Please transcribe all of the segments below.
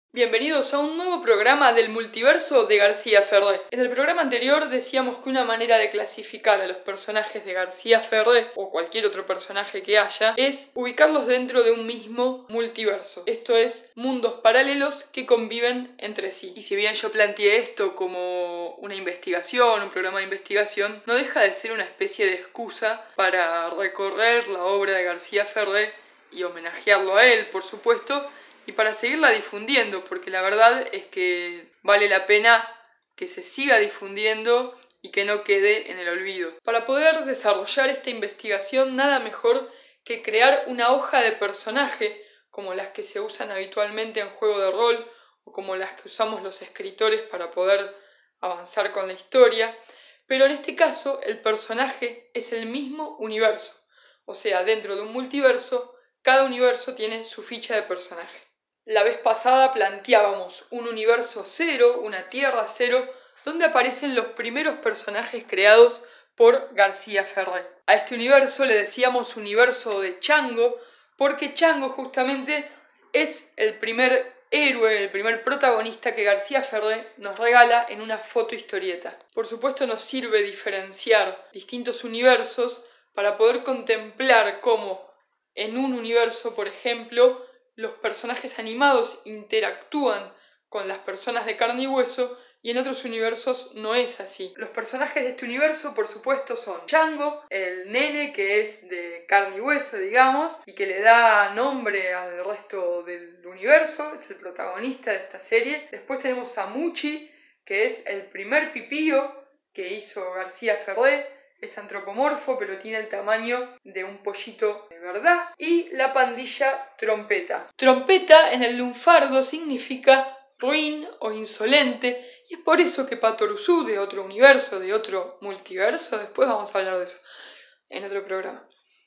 Bienvenidos a un nuevo programa del multiverso de García Ferré. En el programa anterior decíamos que una manera de clasificar a los personajes de García Ferré o cualquier otro personaje que haya es ubicarlos dentro de un mismo multiverso. Esto es, mundos paralelos que conviven entre sí. Y si bien yo planteé esto como una investigación, un programa de investigación, no deja de ser una especie de excusa para recorrer la obra de García Ferré y homenajearlo a él, por supuesto, y para seguirla difundiendo, porque la verdad es que vale la pena que se siga difundiendo y que no quede en el olvido. Para poder desarrollar esta investigación, nada mejor que crear una hoja de personaje, como las que se usan habitualmente en juego de rol, o como las que usamos los escritores para poder avanzar con la historia, pero en este caso el personaje es el mismo universo, o sea, dentro de un multiverso, cada universo tiene su ficha de personaje. La vez pasada planteábamos un universo cero, una tierra cero, donde aparecen los primeros personajes creados por García Ferré. A este universo le decíamos universo de Chango, porque Chango justamente es el primer héroe, el primer protagonista que García Ferré nos regala en una fotohistorieta. Por supuesto nos sirve diferenciar distintos universos para poder contemplar cómo en un universo, por ejemplo, los personajes animados interactúan con las personas de carne y hueso y en otros universos no es así. Los personajes de este universo, por supuesto, son Chango, el nene que es de carne y hueso, digamos, y que le da nombre al resto del universo, es el protagonista de esta serie. Después tenemos a Muchi, que es el primer pipío que hizo García Ferré. Es antropomorfo, pero tiene el tamaño de un pollito de verdad. Y la pandilla Trompeta. Trompeta en el lunfardo significa ruin o insolente, y es por eso que Patoruzú, de otro universo, de otro multiverso, después vamos a hablar de eso en otro programa.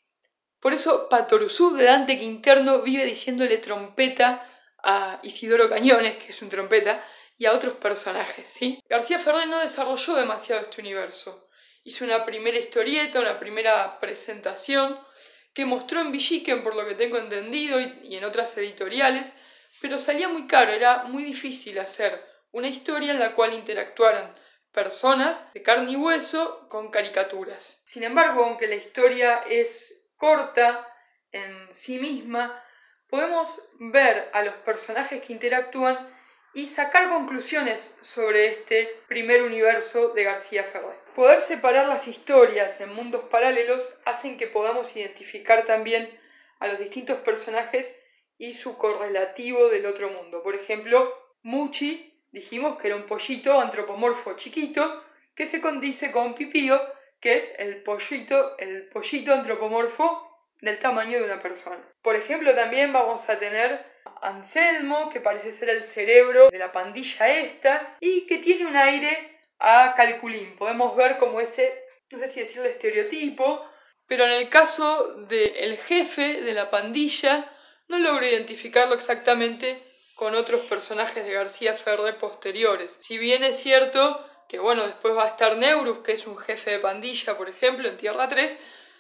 Por eso Patoruzú de Dante Quinterno vive diciéndole trompeta a Isidoro Cañones, que es un trompeta, y a otros personajes, ¿sí? García Ferré no desarrolló demasiado este universo. Hizo una primera historieta, una primera presentación que mostró en Villiquen, por lo que tengo entendido, y en otras editoriales, pero salía muy caro, era muy difícil hacer una historia en la cual interactuaran personas de carne y hueso con caricaturas. Sin embargo, aunque la historia es corta en sí misma, podemos ver a los personajes que interactúan y sacar conclusiones sobre este primer universo de García Ferré. Poder separar las historias en mundos paralelos hacen que podamos identificar también a los distintos personajes y su correlativo del otro mundo. Por ejemplo, Muchi, dijimos que era un pollito antropomorfo chiquito que se condice con Pipío, que es el pollito antropomorfo del tamaño de una persona. Por ejemplo, también vamos a tener Anselmo, que parece ser el cerebro de la pandilla esta, y que tiene un aire a Calculín. Podemos ver como ese, no sé si decirle estereotipo, pero en el caso del jefe de la pandilla, no logro identificarlo exactamente con otros personajes de García Ferré posteriores. Si bien es cierto que, bueno, después va a estar Neurus, que es un jefe de pandilla, por ejemplo, en Tierra 3,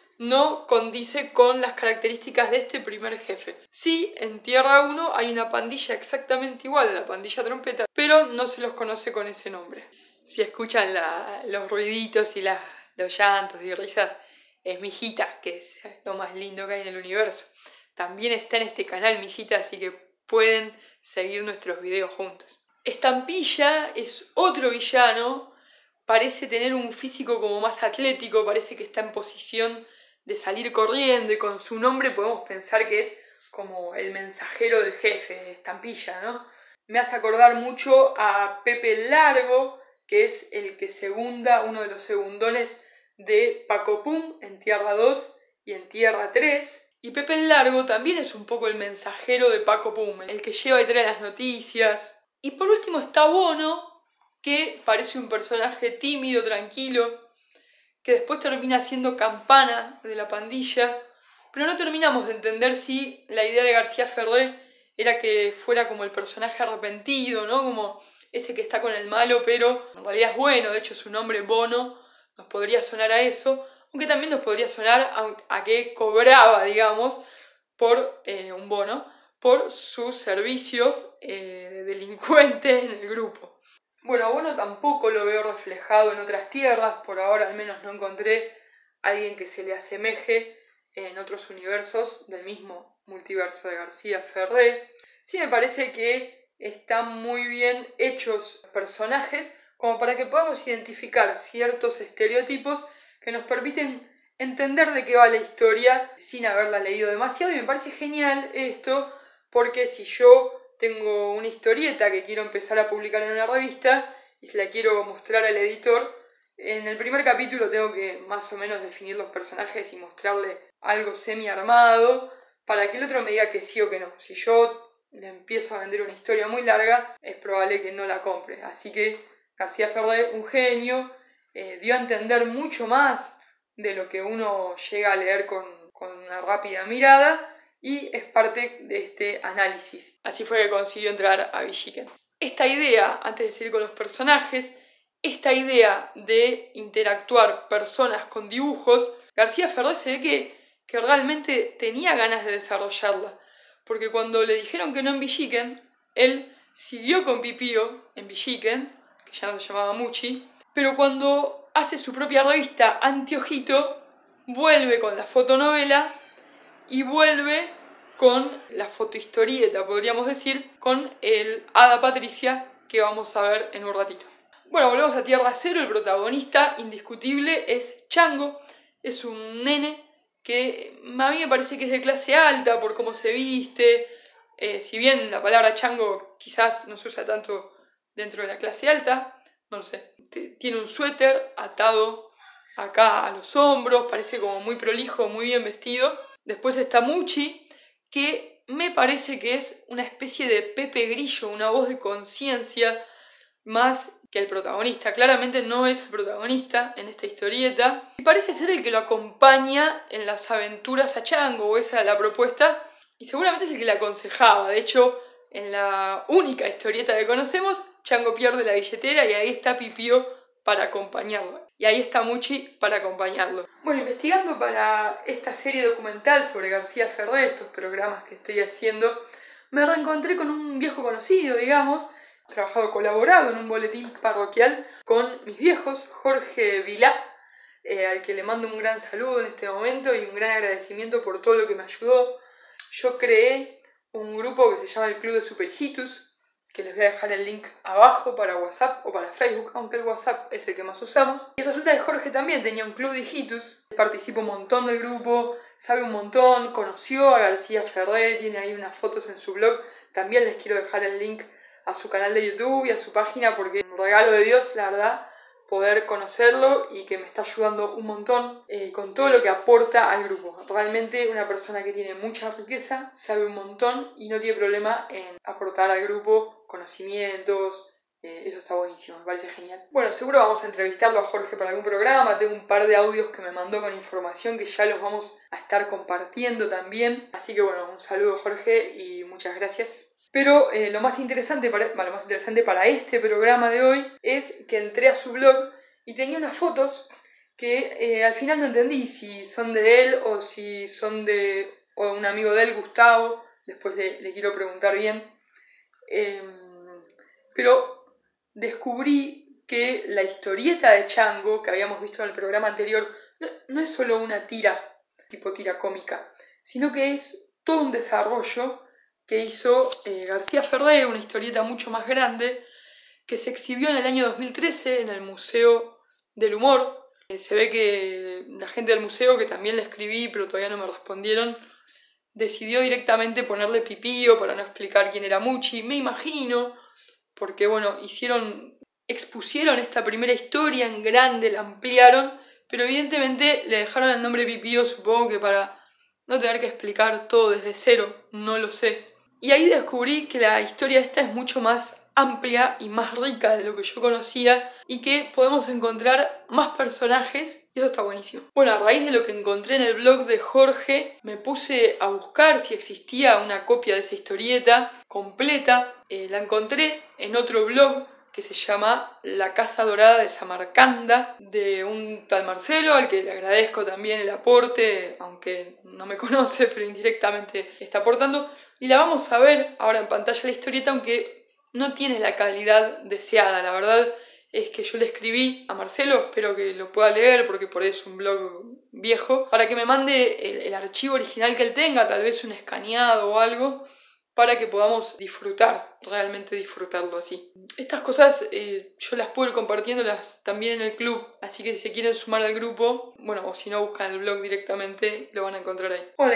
no condice con las características de este primer jefe. Sí, en Tierra 1 hay una pandilla exactamente igual a la pandilla Trompeta, pero no se los conoce con ese nombre. Si escuchan los ruiditos y los llantos y risas, es mi hijita, que es lo más lindo que hay en el universo. También está en este canal mi hijita, así que pueden seguir nuestros videos juntos. Estampilla es otro villano, parece tener un físico como más atlético, parece que está en posición de salir corriendo, y con su nombre podemos pensar que es como el mensajero del jefe, Estampilla, ¿no? Me hace acordar mucho a Pepe el Largo, que es el que segunda, uno de los segundones de Paco Pum en Tierra 2 y en Tierra 3. Y Pepe el Largo también es un poco el mensajero de Paco Pum, el que lleva y trae las noticias. Y por último está Bono, que parece un personaje tímido, tranquilo, que después termina siendo campana de la pandilla, pero no terminamos de entender si la idea de García Ferré era que fuera como el personaje arrepentido, ¿no? Como ese que está con el malo, pero en realidad es bueno. De hecho, su nombre Bono nos podría sonar a eso, aunque también nos podría sonar a que cobraba, digamos, por un bono, por sus servicios de delincuente en el grupo. Bueno, a Bono tampoco lo veo reflejado en otras tierras, por ahora al menos no encontré a alguien que se le asemeje en otros universos del mismo multiverso de García Ferré. Sí me parece que están muy bien hechos los personajes como para que podamos identificar ciertos estereotipos que nos permiten entender de qué va la historia sin haberla leído demasiado, y me parece genial esto porque si yo tengo una historieta que quiero empezar a publicar en una revista y se la quiero mostrar al editor, en el primer capítulo tengo que más o menos definir los personajes y mostrarle algo semi-armado para que el otro me diga que sí o que no. Si yo le empiezo a vender una historia muy larga, es probable que no la compre. Así que García Ferré, un genio, dio a entender mucho más de lo que uno llega a leer con una rápida mirada, y es parte de este análisis. Así fue que consiguió entrar a Villiquen. Esta idea, antes de seguir con los personajes, esta idea de interactuar personas con dibujos, García Ferré se ve que realmente tenía ganas de desarrollarla, porque cuando le dijeron que no en Villiquen, él siguió con Pipío en Villiquen, que ya no se llamaba Muchi, pero cuando hace su propia revista Anteojito, vuelve con la fotonovela y vuelve con la fotohistorieta, podríamos decir, con el Hada Patricia que vamos a ver en un ratito. Bueno, volvemos a Tierra Cero. El protagonista indiscutible es Chango. Es un nene que a mí me parece que es de clase alta por cómo se viste. Si bien la palabra chango quizás no se usa tanto dentro de la clase alta, no lo sé. Tiene un suéter atado acá a los hombros, parece como muy prolijo, muy bien vestido. Después está Muchi, que me parece que es una especie de Pepe Grillo, una voz de conciencia más que el protagonista. Claramente no es el protagonista en esta historieta, y parece ser el que lo acompaña en las aventuras a Chango, o esa era la propuesta, y seguramente es el que le aconsejaba. De hecho, en la única historieta que conocemos, Chango pierde la billetera y ahí está Pipío para acompañarlo. Y ahí está Muchi para acompañarlo. Bueno, investigando para esta serie documental sobre García Ferré, estos programas que estoy haciendo, me reencontré con un viejo conocido, digamos. He colaborado en un boletín parroquial con mis viejos, Jorge Vilá, al que le mando un gran saludo en este momento y un gran agradecimiento por todo lo que me ayudó. Yo creé un grupo que se llama el Club de Super Hijitus, que les voy a dejar el link abajo para WhatsApp o para Facebook, aunque el WhatsApp es el que más usamos. Y resulta que Jorge también tenía un club de hijitus, participa un montón del grupo, sabe un montón, conoció a García Ferré, tiene ahí unas fotos en su blog. También les quiero dejar el link a su canal de YouTube y a su página, porque es un regalo de Dios, la verdad, poder conocerlo y que me está ayudando un montón con todo lo que aporta al grupo. Realmente una persona que tiene mucha riqueza, sabe un montón y no tiene problema en aportar al grupo conocimientos. Eso está buenísimo, me parece genial. Bueno, seguro vamos a entrevistarlo a Jorge para algún programa. Tengo un par de audios que me mandó con información que ya los vamos a estar compartiendo también. Así que bueno, un saludo Jorge y muchas gracias. Pero lo más interesante para este programa de hoy es que entré a su blog y tenía unas fotos que al final no entendí si son de él o si son de un amigo de él, Gustavo. Después le quiero preguntar bien. Pero descubrí que la historieta de Chango que habíamos visto en el programa anterior no es solo una tira, tipo tira cómica, sino que es todo un desarrollo que hizo García Ferré, una historieta mucho más grande, que se exhibió en el año 2013 en el Museo del Humor. Se ve que la gente del museo, que también le escribí pero todavía no me respondieron, decidió directamente ponerle Pipío para no explicar quién era Muchi, me imagino, porque bueno, expusieron esta primera historia en grande, la ampliaron, pero evidentemente le dejaron el nombre Pipío, supongo que para no tener que explicar todo desde cero, no lo sé. Y ahí descubrí que la historia esta es mucho más amplia y más rica de lo que yo conocía y que podemos encontrar más personajes y eso está buenísimo. Bueno, a raíz de lo que encontré en el blog de Jorge, me puse a buscar si existía una copia de esa historieta completa. La encontré en otro blog que se llama La Casa Dorada de Samarcanda, de un tal Marcelo, al que le agradezco también el aporte, aunque no me conoce, pero indirectamente está aportando. y la vamos a ver ahora en pantalla la historieta, aunque no tiene la calidad deseada. La verdad es que yo le escribí a Marcelo, espero que lo pueda leer porque por ahí es un blog viejo, para que me mande el archivo original que él tenga, tal vez un escaneado o algo, para que podamos disfrutar, realmente disfrutarlo así. Estas cosas yo las puedo ir compartiéndolas también en el club, así que si se quieren sumar al grupo, bueno, o si no buscan el blog directamente, lo van a encontrar ahí. Bueno,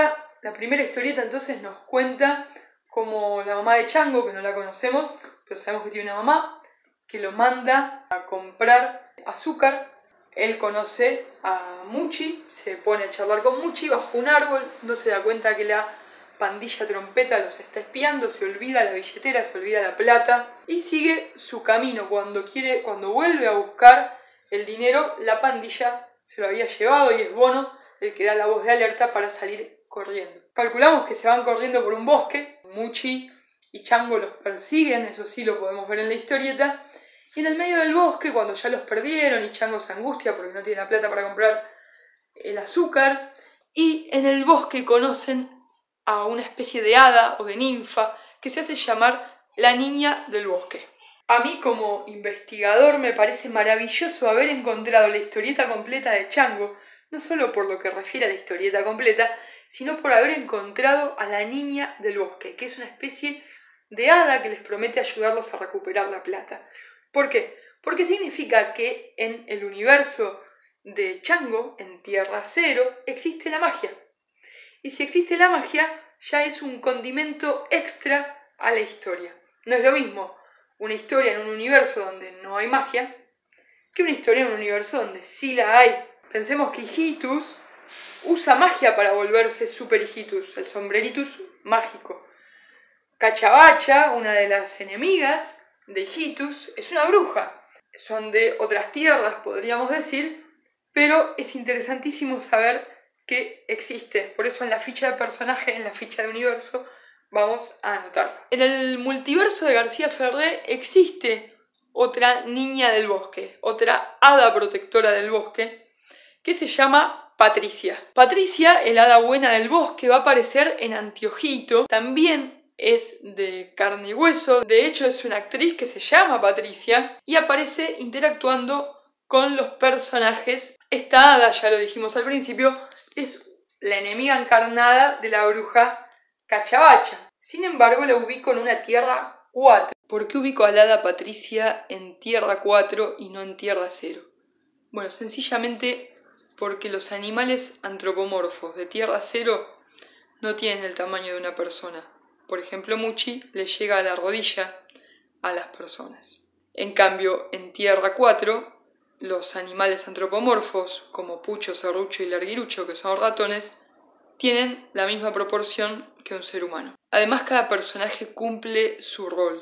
la primera historieta entonces nos cuenta como la mamá de Chango, que no la conocemos, pero sabemos que tiene una mamá, que lo manda a comprar azúcar. Él conoce a Muchi, se pone a charlar con Muchi bajo un árbol, no se da cuenta que la pandilla trompeta los está espiando, se olvida la billetera, se olvida la plata y sigue su camino. Cuando vuelve a buscar el dinero, la pandilla se lo había llevado y es Bono el que da la voz de alerta para salir corriendo. Calculamos que se van corriendo por un bosque, Muchi y Chango los persiguen, eso sí lo podemos ver en la historieta, y en el medio del bosque, cuando ya los perdieron y Chango se angustia porque no tiene la plata para comprar el azúcar, y en el bosque conocen a una especie de hada o de ninfa que se hace llamar la niña del bosque. A mí como investigador me parece maravilloso haber encontrado la historieta completa de Chango, no solo por lo que refiere a la historieta completa, sino por haber encontrado a la niña del bosque, que es una especie de hada que les promete ayudarlos a recuperar la plata. ¿Por qué? Porque significa que en el universo de Chango, en Tierra Cero, existe la magia. Y si existe la magia, ya es un condimento extra a la historia. No es lo mismo una historia en un universo donde no hay magia que una historia en un universo donde sí la hay. Pensemos que Hijitus usa magia para volverse Super Hijitus, el sombreritus mágico. Cachabacha, una de las enemigas de Hijitus, es una bruja. Son de otras tierras, podríamos decir, pero es interesantísimo saber que existe. Por eso en la ficha de personaje, en la ficha de universo, vamos a anotarlo. En el multiverso de García Ferré existe otra niña del bosque, otra hada protectora del bosque, que se llama Patricia. Patricia, el hada buena del bosque, va a aparecer en Antiojito. También es de carne y hueso. De hecho, es una actriz que se llama Patricia y aparece interactuando con los personajes. Esta hada, ya lo dijimos al principio, es la enemiga encarnada de la bruja Cachabacha. Sin embargo, la ubico en una Tierra 4. ¿Por qué ubico a la hada Patricia en Tierra 4 y no en Tierra 0? Bueno, sencillamente porque los animales antropomorfos de Tierra 0 no tienen el tamaño de una persona. Por ejemplo, Muchi le llega a la rodilla a las personas. En cambio, en Tierra 4, los animales antropomorfos, como Pucho, Serrucho y Larguirucho, que son ratones, tienen la misma proporción que un ser humano. Además, cada personaje cumple su rol.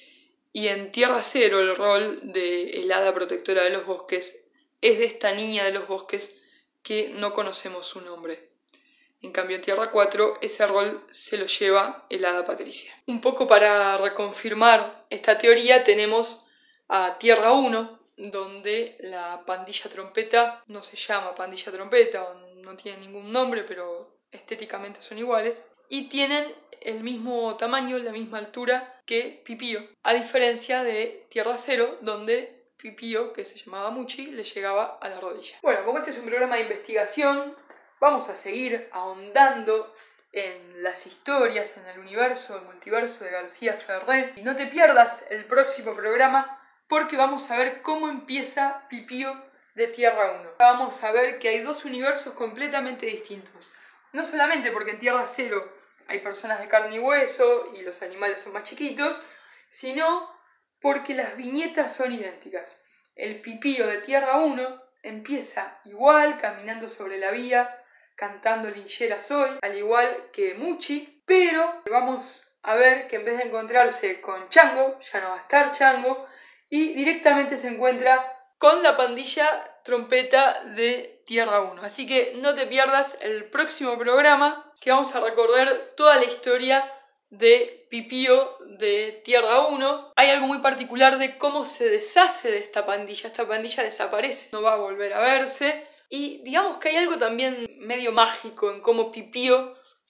Y en Tierra 0, el rol de el hada protectora de los bosques es de esta niña de los bosques que no conocemos su nombre. En cambio, en Tierra 4, ese rol se lo lleva el hada Patricia. Un poco para reconfirmar esta teoría, tenemos a Tierra 1, donde la pandilla trompeta no se llama pandilla trompeta, no tiene ningún nombre, pero estéticamente son iguales, y tienen el mismo tamaño, la misma altura que Pipío, a diferencia de Tierra 0, donde Pipío, que se llamaba Muchi, le llegaba a la rodilla. Bueno, como este es un programa de investigación, vamos a seguir ahondando en las historias, en el universo, el multiverso de García Ferré. Y no te pierdas el próximo programa porque vamos a ver cómo empieza Pipío de Tierra 1. Vamos a ver que hay dos universos completamente distintos. No solamente porque en Tierra 0 hay personas de carne y hueso y los animales son más chiquitos, sino porque las viñetas son idénticas. El Pipío de Tierra 1 empieza igual, caminando sobre la vía, cantando Linchera Soy, al igual que Muchi, pero vamos a ver que en vez de encontrarse con Chango, ya no va a estar Chango, y directamente se encuentra con la pandilla trompeta de Tierra 1. Así que no te pierdas el próximo programa, que vamos a recorrer toda la historia de Pipío de Tierra 1. Hay algo muy particular de cómo se deshace de esta pandilla. Esta pandilla desaparece, no va a volver a verse. Y digamos que hay algo también medio mágico en cómo Pipío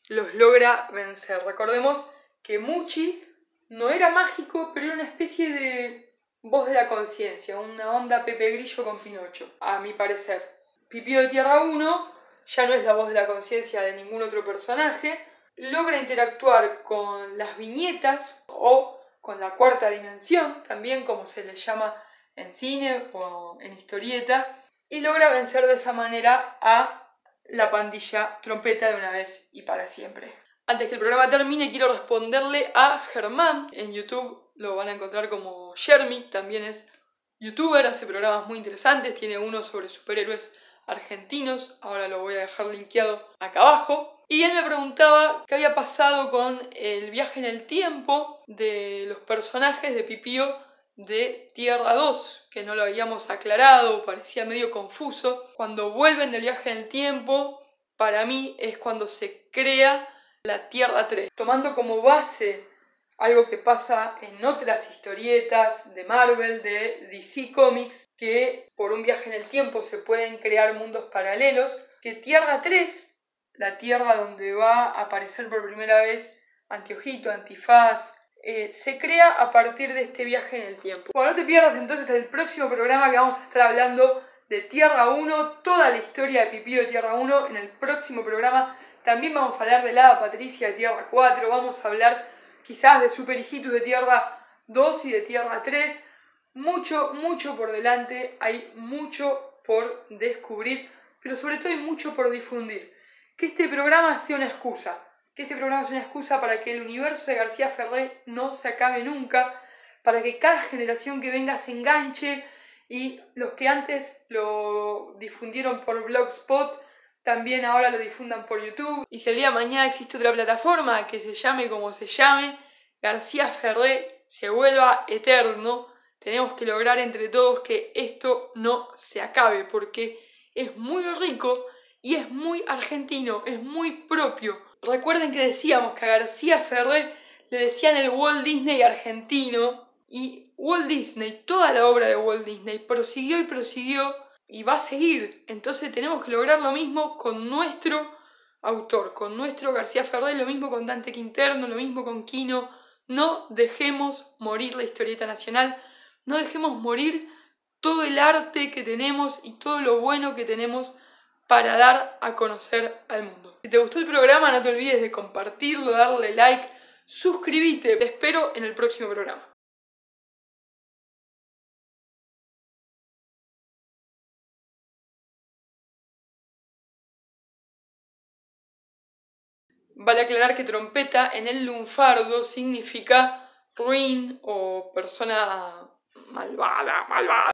los logra vencer. Recordemos que Muchi no era mágico, pero era una especie de voz de la conciencia, una onda Pepe Grillo con Pinocho, a mi parecer. Pipío de Tierra 1 ya no es la voz de la conciencia de ningún otro personaje, logra interactuar con las viñetas o con la cuarta dimensión, también como se le llama en cine o en historieta, y logra vencer de esa manera a la pandilla Trompeta de una vez y para siempre. Antes que el programa termine, quiero responderle a Germán. En YouTube lo van a encontrar como Jeremy, también es youtuber, hace programas muy interesantes, tiene uno sobre superhéroes argentinos, ahora lo voy a dejar linkeado acá abajo. Y él me preguntaba qué había pasado con el viaje en el tiempo de los personajes de Pipío de Tierra 2, que no lo habíamos aclarado, parecía medio confuso. Cuando vuelven del viaje en el tiempo, para mí es cuando se crea la Tierra 3, tomando como base algo que pasa en otras historietas de Marvel, de DC Comics, que por un viaje en el tiempo se pueden crear mundos paralelos, que Tierra 3, la Tierra donde va a aparecer por primera vez Anteojito, Antifaz, se crea a partir de este viaje en el tiempo. Bueno, no te pierdas entonces el próximo programa, que vamos a estar hablando de Tierra 1, toda la historia de Pipío de Tierra 1 en el próximo programa. También vamos a hablar de la Patricia de Tierra 4, vamos a hablar quizás de Super Hijitus de Tierra 2 y de Tierra 3. Mucho por delante, hay mucho por descubrir, pero sobre todo hay mucho por difundir. Que este programa sea una excusa, para que el universo de García Ferré no se acabe nunca, para que cada generación que venga se enganche y los que antes lo difundieron por Blogspot también ahora lo difundan por YouTube. Y si el día de mañana existe otra plataforma que se llame como se llame, García Ferré se vuelva eterno, tenemos que lograr entre todos que esto no se acabe, porque es muy rico y es muy argentino, es muy propio. Recuerden que decíamos que a García Ferré le decían el Walt Disney argentino, y Walt Disney, toda la obra de Walt Disney, prosiguió y va a seguir. Entonces tenemos que lograr lo mismo con nuestro autor, con nuestro García Ferré, lo mismo con Dante Quinterno, lo mismo con Quino. No dejemos morir la historieta nacional, no dejemos morir todo el arte que tenemos y todo lo bueno que tenemos para dar a conocer al mundo. Si te gustó el programa, no te olvides de compartirlo, darle like, suscríbete. Te espero en el próximo programa. Vale aclarar que trompeta en el lunfardo significa ruin o persona malvada.